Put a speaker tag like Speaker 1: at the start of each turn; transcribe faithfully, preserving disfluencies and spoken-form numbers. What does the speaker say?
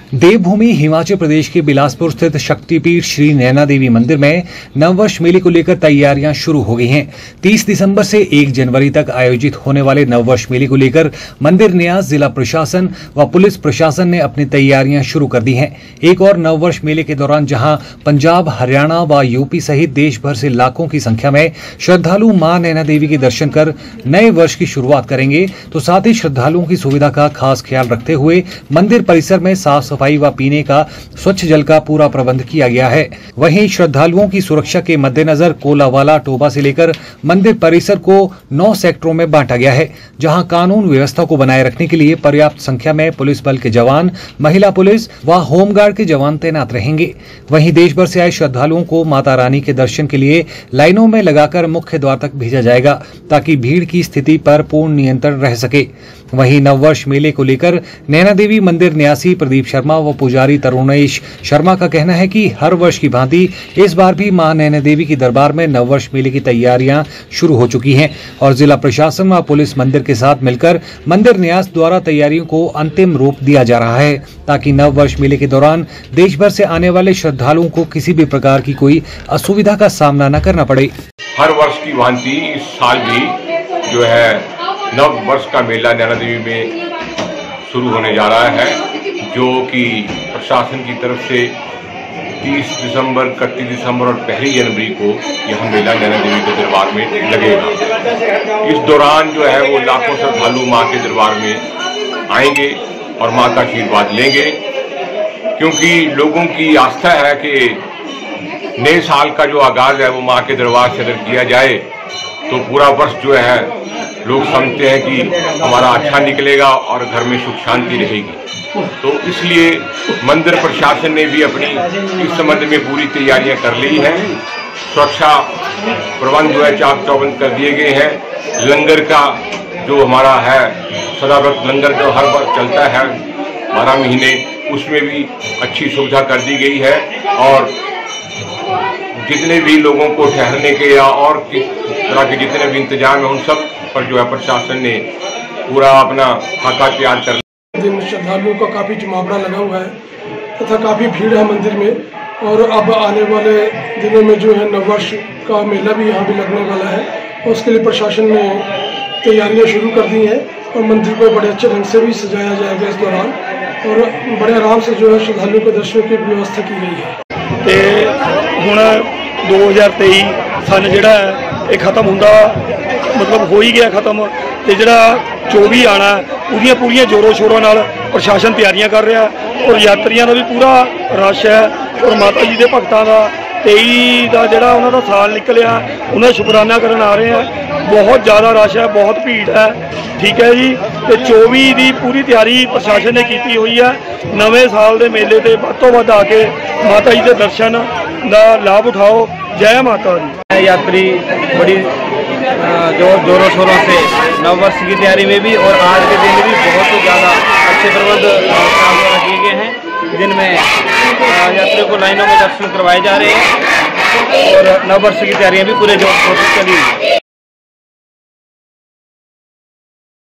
Speaker 1: देवभूमि हिमाचल प्रदेश के बिलासपुर स्थित शक्तिपीठ श्री नैना देवी मंदिर में नववर्ष मेले को लेकर तैयारियां शुरू हो गई हैं। तीस दिसंबर से एक जनवरी तक आयोजित होने वाले नववर्ष मेले को लेकर मंदिर न्यास, जिला प्रशासन व पुलिस प्रशासन ने अपनी तैयारियां शुरू कर दी हैं। एक और नववर्ष मेले के दौरान जहां पंजाब, हरियाणा व यूपी सहित देश भर से लाखों की संख्या में श्रद्धालु मां नैना देवी के दर्शन कर नए वर्ष की शुरुआत करेंगे, तो साथ ही श्रद्धालुओं की सुविधा का खास ख्याल रखते हुए मंदिर परिसर में साफ सफाई व पीने का स्वच्छ जल का पूरा प्रबंध किया गया है। वहीं श्रद्धालुओं की सुरक्षा के मद्देनजर कोलावाला टोबा से लेकर मंदिर परिसर को नौ सेक्टरों में बांटा गया है, जहां कानून व्यवस्था को बनाए रखने के लिए पर्याप्त संख्या में पुलिस बल के जवान, महिला पुलिस व होमगार्ड के जवान तैनात रहेंगे। वहीं देश भर से आए श्रद्धालुओं को माता रानी के दर्शन के लिए लाइनों में लगाकर मुख्य द्वार तक भेजा जाएगा, ताकि भीड़ की स्थिति पर पूर्ण नियंत्रण रह सके। वहीं नववर्ष मेले को लेकर नैना देवी मंदिर न्यासी प्रदीप शर्मा व पुजारी तरुणेश शर्मा का कहना है कि हर वर्ष की भांति इस बार भी मां नैना देवी की दरबार में नववर्ष मेले की तैयारियां शुरू हो चुकी हैं और जिला प्रशासन व पुलिस मंदिर के साथ मिलकर मंदिर न्यास द्वारा तैयारियों को अंतिम रूप दिया जा रहा है, ताकि नववर्ष मेले के दौरान देश भर से आने वाले श्रद्धालुओं को किसी भी प्रकार की कोई असुविधा का सामना न करना पड़े।
Speaker 2: हर वर्ष की भांति इस साल भी जो है नव वर्ष का मेला नैना देवी में शुरू होने जा रहा है, जो कि प्रशासन की तरफ से तीस दिसंबर, इकतीस दिसंबर और पहली जनवरी को यह मेला नैना देवी के दरबार में लगेगा। इस दौरान जो है वो लाखों श्रद्धालु मां के दरबार में आएंगे और मां का आशीर्वाद लेंगे, क्योंकि लोगों की आस्था है कि नए साल का जो आगाज है वो मां के दरबार से अगर किया जाए तो पूरा वर्ष जो है लोग समझते हैं कि हमारा अच्छा निकलेगा और घर में सुख शांति रहेगी। तो इसलिए मंदिर प्रशासन ने भी अपनी इस संबंध में पूरी तैयारियां कर ली हैं। सुरक्षा प्रबंध जो है चाक चौबंद कर दिए गए हैं। लंगर का जो हमारा है सदाव्रत लंगर जो हर बार चलता है बारह महीने, उसमें भी अच्छी सुविधा कर दी गई है और जितने भी लोगों को ठहरने के या और किस तरह के जितने भी इंतजाम है उन सब पर जो है प्रशासन ने पूरा अपना खाका तैयार कर लिया।
Speaker 3: दिन श्रद्धालुओं का काफ़ी जमावड़ा लगा हुआ है तथा काफ़ी भीड़ है मंदिर में और अब आने वाले दिनों में जो है नववर्ष का मेला भी यहाँ भी लगने वाला है और उसके लिए प्रशासन ने तैयारियाँ शुरू कर दी हैं और मंदिर को बड़े अच्छे ढंग से भी सजाया जाएगा इस दौरान और बड़े आराम से जो है श्रद्धालुओं के दर्शन की व्यवस्था की गई है।
Speaker 4: तो हुण दो हज़ार तेई सन जिहड़ा है खत्म होंदा मतलब हो ही गया खत्म, तो जिहड़ा चौबी आना पूरियां पूरियां जोरों शोरों नाल प्रशासन तैयारियां कर रहा और यात्रियों का भी पूरा रश है और माता जी के भगतों का तेई का जिहड़ा उन्हां दा साल निकलिया उन्हें शुकराना करन आ रहे हैं। बहुत ज़्यादा रश है, बहुत भीड़ है, ठीक है जी। तो चौबी की पूरी तैयारी प्रशासन ने की हुई है। नवे साल के मेले से वध तो वध आके माता जी के दर्शन का लाभ उठाओ। जय माता दी।
Speaker 5: यात्री बड़ी जो जोरों शोरों से नववर्ष की तैयारी में भी और आज के दिन भी बहुत ही ज़्यादा अच्छे प्रबंध किए गए हैं, जिनमें यात्रियों को लाइनों में दर्शन करवाए जा रहे हैं और नववर्ष की तैयारियां भी पूरे जोर शोर से चली हुई हैं।